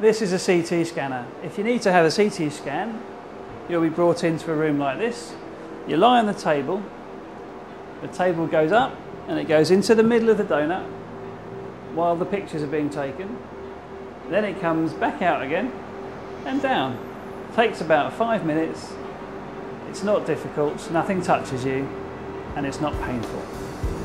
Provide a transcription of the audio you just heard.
This is a CT scanner. If you need to have a CT scan, you'll be brought into a room like this. You lie on the table goes up and it goes into the middle of the donut while the pictures are being taken. Then it comes back out again and down. Takes about 5 minutes. It's not difficult, nothing touches you, and it's not painful.